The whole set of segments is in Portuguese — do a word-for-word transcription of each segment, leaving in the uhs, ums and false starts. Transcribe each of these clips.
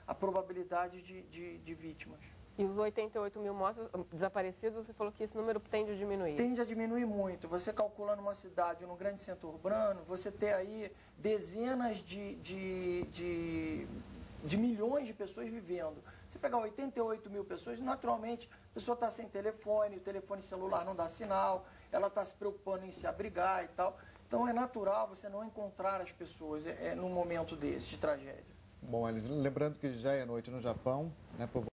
a probabilidade de, de, de vítimas. E os oitenta e oito mil mortos, desaparecidos, você falou que esse número tende a diminuir. Tende a diminuir muito. Você calcula numa cidade, num grande centro urbano, você ter aí dezenas de, de, de, de milhões de pessoas vivendo. Você pegar oitenta e oito mil pessoas, naturalmente, a pessoa está sem telefone, o telefone celular não dá sinal, ela está se preocupando em se abrigar e tal. Então é natural você não encontrar as pessoas é, é, num momento desse, de tragédia. Bom, lembrando que já é noite no Japão, né, por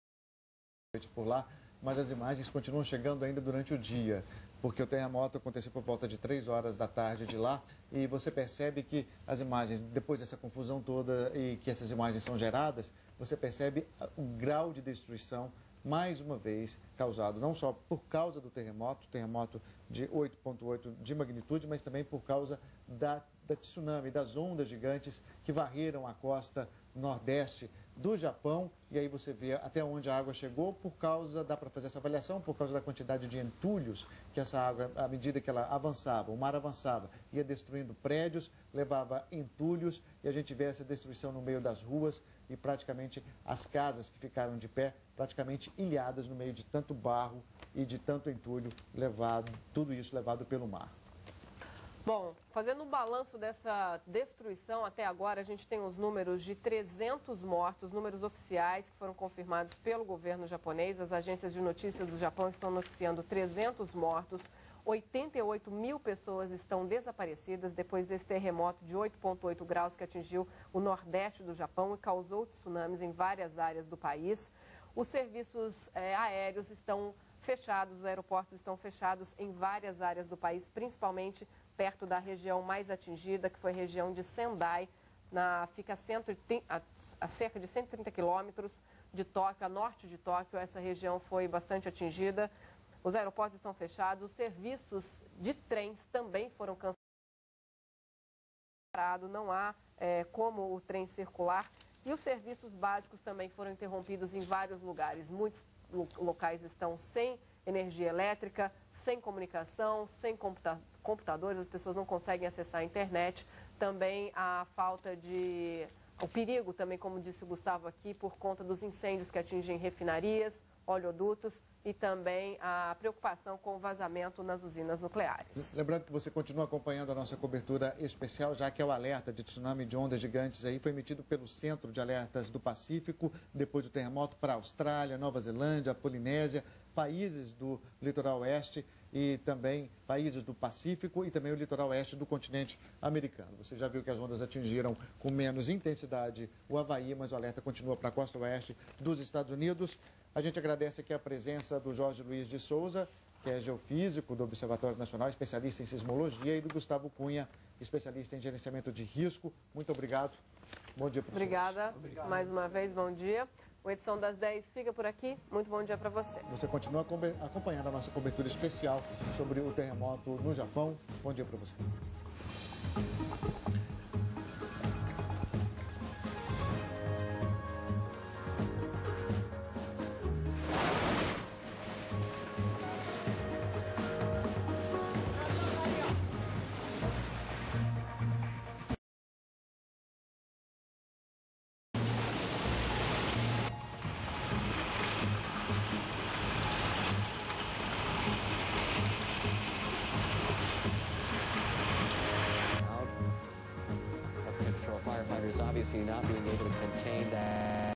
por lá, mas as imagens continuam chegando ainda durante o dia, porque o terremoto aconteceu por volta de três horas da tarde de lá, e você percebe que as imagens, depois dessa confusão toda e que essas imagens são geradas, você percebe o grau de destruição, mais uma vez, causado não só por causa do terremoto, terremoto de oito ponto oito de magnitude, mas também por causa da, da tsunami, das ondas gigantes que varreram a costa nordeste do Japão, e aí você vê até onde a água chegou por causa, dá para fazer essa avaliação, por causa da quantidade de entulhos que essa água, à medida que ela avançava, o mar avançava, ia destruindo prédios, levava entulhos, e a gente vê essa destruição no meio das ruas e praticamente as casas que ficaram de pé, praticamente ilhadas no meio de tanto barro e de tanto entulho levado, tudo isso levado pelo mar. Bom, fazendo um balanço dessa destruição, até agora a gente tem os números de trezentos mortos, números oficiais que foram confirmados pelo governo japonês. As agências de notícias do Japão estão noticiando trezentos mortos, oitenta e oito mil pessoas estão desaparecidas depois desse terremoto de oito ponto oito graus que atingiu o nordeste do Japão e causou tsunamis em várias áreas do país. Os serviços é, aéreos estão fechados, os aeroportos estão fechados em várias áreas do país, principalmente perto da região mais atingida, que foi a região de Sendai, na, fica a, cento e trinta, a, a cerca de cento e trinta quilômetros de Tóquio, a norte de Tóquio. Essa região foi bastante atingida. Os aeroportos estão fechados, os serviços de trens também foram cancelados, não há é, como o trem circular, e os serviços básicos também foram interrompidos em vários lugares. Muitos locais estão sem energia elétrica, sem comunicação, sem computa computadores, as pessoas não conseguem acessar a internet. Também a falta de... o perigo também, como disse o Gustavo aqui, por conta dos incêndios que atingem refinarias, oleodutos e também a preocupação com o vazamento nas usinas nucleares. Lembrando que você continua acompanhando a nossa cobertura especial, já que é o alerta de tsunami de ondas gigantes aí foi emitido pelo Centro de Alertas do Pacífico, depois do terremoto para a Austrália, Nova Zelândia, Polinésia, países do litoral oeste e também países do Pacífico e também o litoral oeste do continente americano. Você já viu que as ondas atingiram com menos intensidade o Havaí, mas o alerta continua para a costa oeste dos Estados Unidos. A gente agradece aqui a presença do Jorge Luiz de Souza, que é geofísico do Observatório Nacional, especialista em sismologia, e do Gustavo Cunha, especialista em gerenciamento de risco. Muito obrigado. Bom dia, professor. Obrigada. Obrigado. Mais uma vez, bom dia. O Edição das dez fica por aqui. Muito bom dia para você. Você continua acompanhando a nossa cobertura especial sobre o terremoto no Japão. Bom dia para você. Obviously not being able to contain that.